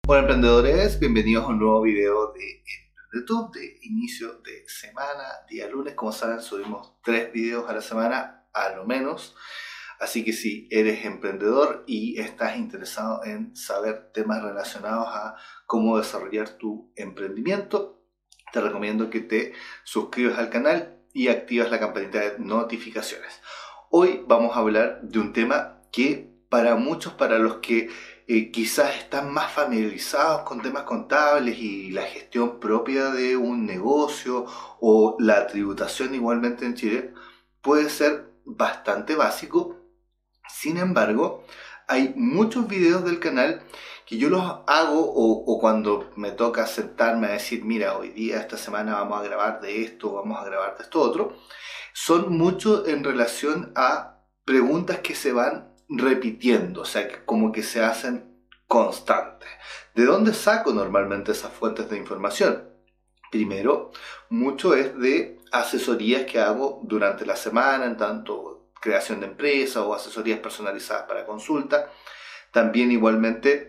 Hola emprendedores, bienvenidos a un nuevo video de YouTube de inicio de semana, día lunes. Como saben, subimos 3 videos a la semana, a lo menos. Así que si eres emprendedor y estás interesado en saber temas relacionados a cómo desarrollar tu emprendimiento, te recomiendo que te suscribas al canal y activas la campanita de notificaciones. Hoy vamos a hablar de un tema que para muchos, para los que quizás están más familiarizados con temas contables y la gestión propia de un negocio o la tributación igualmente en Chile, puede ser bastante básico. Sin embargo, hay muchos videos del canal que yo los hago o cuando me toca sentarme a decir, mira, hoy día, esta semana vamos a grabar de esto, vamos a grabar de esto otro, son mucho en relación a preguntas que se van repitiendo, o sea, que como que se hacen constantes. ¿De dónde saco normalmente esas fuentes de información? Primero, mucho es de asesorías que hago durante la semana, en tanto creación de empresa o asesorías personalizadas para consulta. También igualmente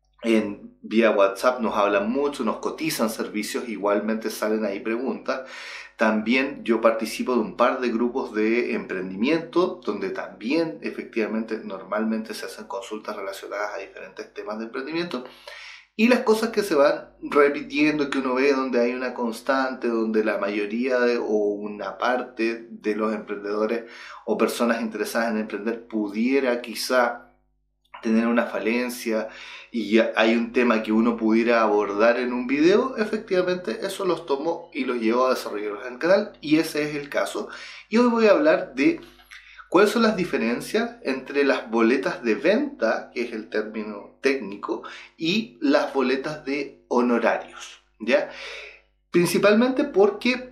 en vía WhatsApp nos hablan mucho, nos cotizan servicios, igualmente salen ahí preguntas. También yo participo de un par de grupos de emprendimiento, donde también efectivamente normalmente se hacen consultas relacionadas a diferentes temas de emprendimiento. Y las cosas que se van repitiendo, que uno ve donde hay una constante, donde la mayoría o una parte de los emprendedores o personas interesadas en emprender pudiera quizá tener una falencia y hay un tema que uno pudiera abordar en un video, efectivamente eso los tomo y los llevo a desarrollarlos en el canal, y ese es el caso. Y hoy voy a hablar de cuáles son las diferencias entre las boletas de venta, que es el término técnico, y las boletas de honorarios, ¿ya? Principalmente porque,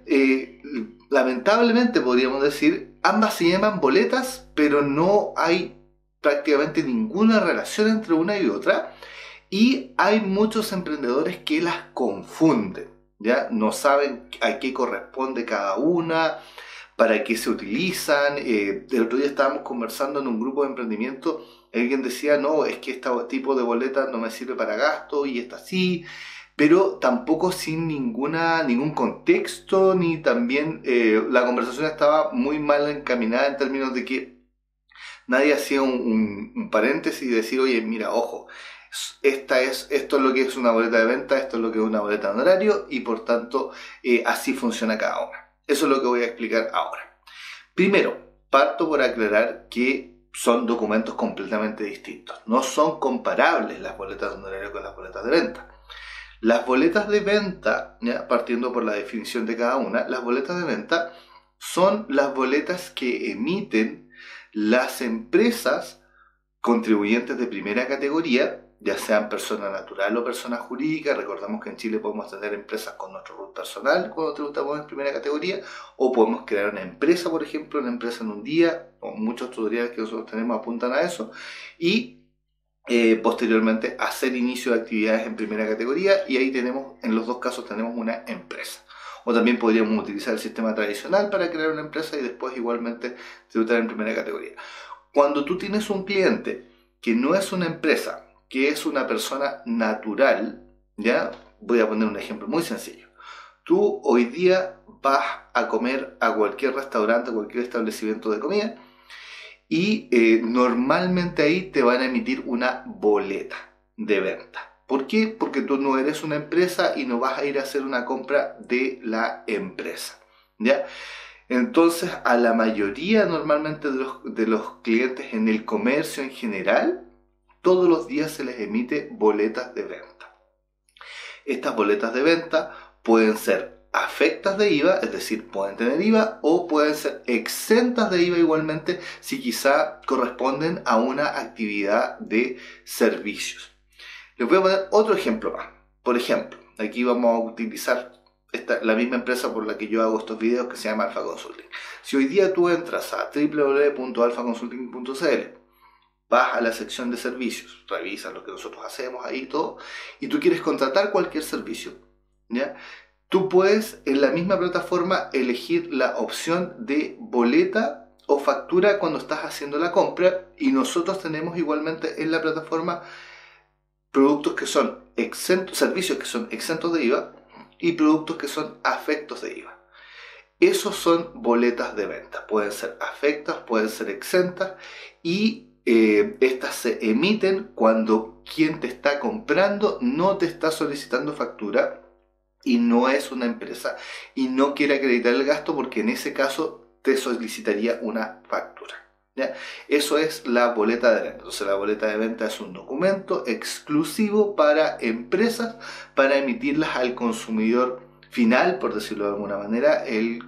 lamentablemente podríamos decir, ambas se llaman boletas, pero no hay prácticamente ninguna relación entre una y otra, y hay muchos emprendedores que las confunden, ¿ya? No saben a qué corresponde cada una, para qué se utilizan. El otro día estábamos conversando en un grupo de emprendimiento, alguien decía, no, es que este tipo de boleta no me sirve para gasto y esta sí, pero tampoco sin ningún contexto, ni también la conversación estaba muy mal encaminada en términos de que nadie hacía un paréntesis y decir, oye, mira, ojo, esto es lo que es una boleta de venta, esto es lo que es una boleta de honorario, y por tanto así funciona cada una. Eso es lo que voy a explicar ahora. Primero, parto por aclarar que son documentos completamente distintos. No son comparables las boletas de honorario con las boletas de venta. Las boletas de venta, ¿ya? Partiendo por la definición de cada una, las boletas de venta son las boletas que emiten las empresas contribuyentes de primera categoría, ya sean persona natural o persona jurídica. Recordamos que en Chile podemos tener empresas con nuestro RUT personal cuando tributamos en primera categoría, o podemos crear una empresa, por ejemplo, una empresa en un día, o muchos tutoriales que nosotros tenemos apuntan a eso, y posteriormente hacer inicio de actividades en primera categoría, y ahí tenemos, en los dos casos tenemos una empresa. O también podríamos utilizar el sistema tradicional para crear una empresa y después igualmente tributar en primera categoría. Cuando tú tienes un cliente que no es una empresa, que es una persona natural, ¿ya? Voy a poner un ejemplo muy sencillo. Tú hoy día vas a comer a cualquier restaurante, a cualquier establecimiento de comida, y normalmente ahí te van a emitir una boleta de venta. ¿Por qué? Porque tú no eres una empresa y no vas a ir a hacer una compra de la empresa, ¿ya? Entonces, a la mayoría normalmente de los clientes en el comercio en general, todos los días se les emite boletas de venta. Estas boletas de venta pueden ser afectas de IVA, es decir, pueden tener IVA, o pueden ser exentas de IVA igualmente si quizá corresponden a una actividad de servicios. Les voy a poner otro ejemplo más. Por ejemplo, aquí vamos a utilizar la misma empresa por la que yo hago estos videos, que se llama Alpha Consulting. Si hoy día tú entras a www.alphaconsulting.cl, vas a la sección de servicios, revisas lo que nosotros hacemos ahí todo, y tú quieres contratar cualquier servicio, ¿ya? Tú puedes en la misma plataforma elegir la opción de boleta o factura cuando estás haciendo la compra, y nosotros tenemos igualmente en la plataforma productos que son exentos, servicios que son exentos de IVA y productos que son afectos de IVA. Esos son boletas de venta. Pueden ser afectas, pueden ser exentas y estas se emiten cuando quien te está comprando no te está solicitando factura y no es una empresa y no quiere acreditar el gasto, porque en ese caso te solicitaría una factura. ¿Ya? Eso es la boleta de venta. Entonces la boleta de venta es un documento exclusivo para empresas para emitirlas al consumidor final, por decirlo de alguna manera,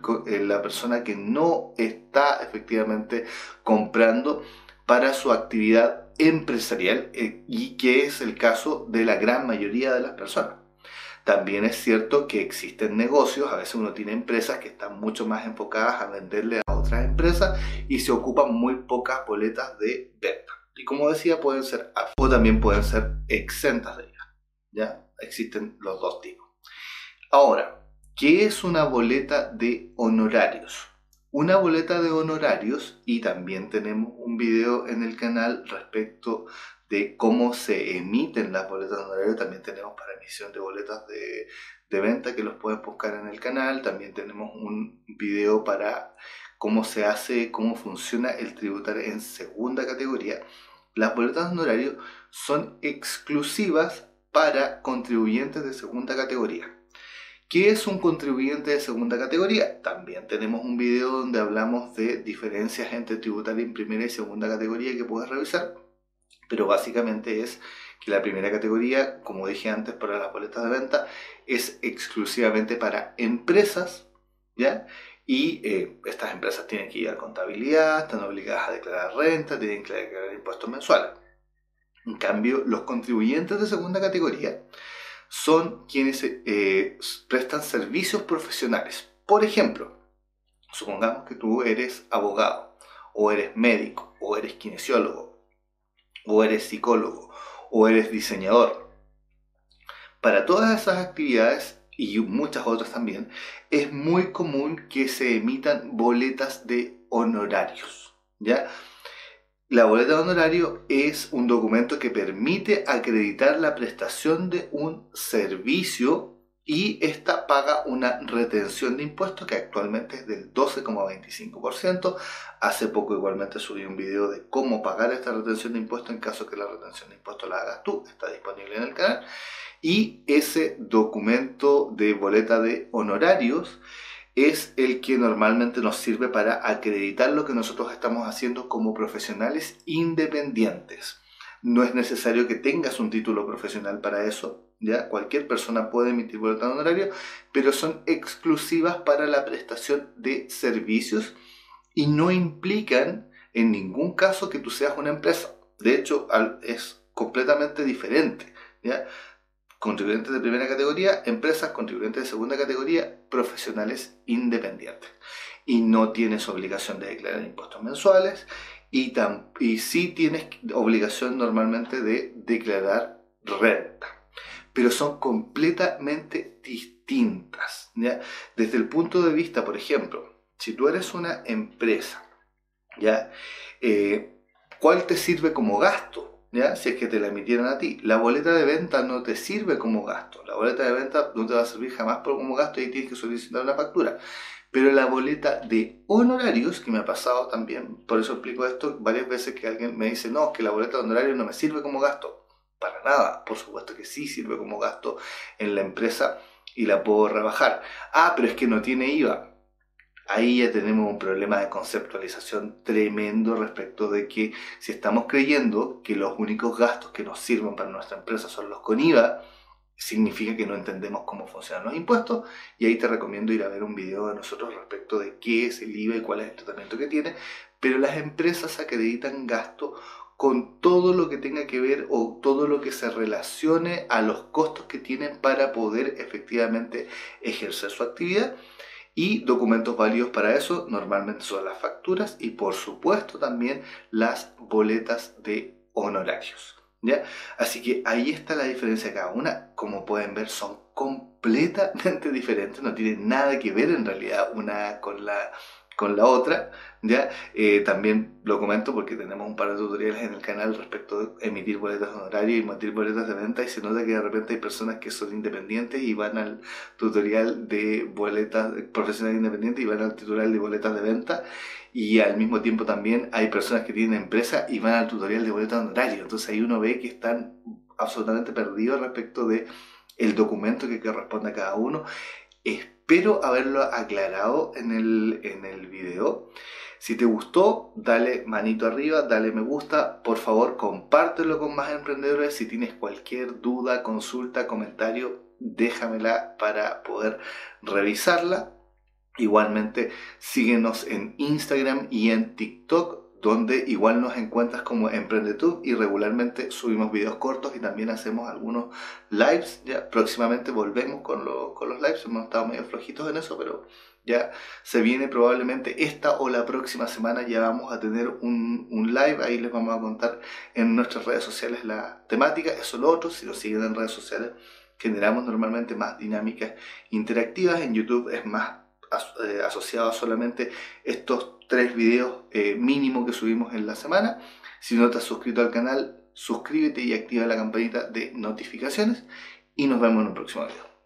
la persona que no está efectivamente comprando para su actividad empresarial, y que es el caso de la gran mayoría de las personas. También es cierto que existen negocios, a veces uno tiene empresas que están mucho más enfocadas a venderle a otras empresas y se ocupan muy pocas boletas de venta. Y como decía, pueden ser o también pueden ser exentas de IVA. ¿Ya? Existen los dos tipos. Ahora, ¿qué es una boleta de honorarios? Una boleta de honorarios, y también tenemos un video en el canal respecto de cómo se emiten las boletas de honorarios. También tenemos para emisión de boletas de venta, que los puedes buscar en el canal. También tenemos un video para cómo se hace, cómo funciona el tributario en segunda categoría. Las boletas de honorarios son exclusivas para contribuyentes de segunda categoría. ¿Qué es un contribuyente de segunda categoría? También tenemos un video donde hablamos de diferencias entre tributario en primera y segunda categoría que puedes revisar, pero básicamente es que la primera categoría, como dije antes, para las boletas de venta, es exclusivamente para empresas, ¿ya? Y estas empresas tienen que ir a contabilidad, están obligadas a declarar renta, tienen que declarar impuestos mensuales. En cambio, los contribuyentes de segunda categoría son quienes prestan servicios profesionales. Por ejemplo, supongamos que tú eres abogado, o eres médico, o eres kinesiólogo, o eres psicólogo, o eres diseñador. Para todas esas actividades, y muchas otras también, es muy común que se emitan boletas de honorarios, ¿ya? La boleta de honorario es un documento que permite acreditar la prestación de un servicio, y esta paga una retención de impuestos que actualmente es del 12,25%. Hace poco igualmente subí un video de cómo pagar esta retención de impuestos en caso que la retención de impuestos la hagas tú. Está disponible en el canal. Y ese documento de boleta de honorarios es el que normalmente nos sirve para acreditar lo que nosotros estamos haciendo como profesionales independientes. No es necesario que tengas un título profesional para eso, ¿ya? Cualquier persona puede emitir boleta de honorario, pero son exclusivas para la prestación de servicios y no implican en ningún caso que tú seas una empresa. De hecho, es completamente diferente, ¿ya? Contribuyentes de primera categoría, empresas, contribuyentes de segunda categoría, profesionales independientes. Y no tienes obligación de declarar impuestos mensuales, y sí tienes obligación normalmente de declarar renta. Pero son completamente distintas, ¿ya? Desde el punto de vista, por ejemplo, si tú eres una empresa, ¿ya? ¿Cuál te sirve como gasto? ¿Ya? Si es que te la emitieron a ti. La boleta de venta no te sirve como gasto. La boleta de venta no te va a servir jamás como gasto y tienes que solicitar una factura. Pero la boleta de honorarios, que me ha pasado también, por eso explico esto varias veces, que alguien me dice, no, que la boleta de honorarios no me sirve como gasto. Para nada, por supuesto que sí sirve como gasto en la empresa y la puedo rebajar. Ah, pero es que no tiene IVA. Ahí ya tenemos un problema de conceptualización tremendo respecto de que si estamos creyendo que los únicos gastos que nos sirven para nuestra empresa son los con IVA, significa que no entendemos cómo funcionan los impuestos, y ahí te recomiendo ir a ver un video de nosotros respecto de qué es el IVA y cuál es el tratamiento que tiene. Pero las empresas acreditan gasto con todo lo que tenga que ver o todo lo que se relacione a los costos que tienen para poder efectivamente ejercer su actividad. Y documentos válidos para eso normalmente son las facturas y por supuesto también las boletas de honorarios, ¿ya? Así que ahí está la diferencia de cada una. Como pueden ver, son completamente diferentes, no tienen nada que ver en realidad una con con la otra, ¿ya? También lo comento porque tenemos un par de tutoriales en el canal respecto de emitir boletas de honorario y emitir boletas de venta, y se nota que de repente hay personas que son independientes y van al tutorial de boletas profesionales independientes y van al tutorial de boletas de venta, y al mismo tiempo también hay personas que tienen empresa y van al tutorial de boletas de honorario. Entonces ahí uno ve que están absolutamente perdidos respecto de el documento que corresponde a cada uno. Espero haberlo aclarado en el video. Si te gustó, dale manito arriba, dale me gusta, por favor compártelo con más emprendedores. Si tienes cualquier duda, consulta, comentario, déjamela para poder revisarla. Igualmente síguenos en Instagram y en TikTok, donde igual nos encuentras como EmprendeTube, y regularmente subimos videos cortos y también hacemos algunos lives. Ya próximamente volvemos con los lives, hemos estado medio flojitos en eso, pero ya se viene probablemente esta o la próxima semana, ya vamos a tener un live. Ahí les vamos a contar en nuestras redes sociales la temática. Eso lo otro, si nos siguen en redes sociales, generamos normalmente más dinámicas interactivas. En YouTube es más asociado a solamente estos 3 videos mínimo que subimos en la semana. Si no te has suscrito al canal, suscríbete y activa la campanita de notificaciones, y nos vemos en un próximo video.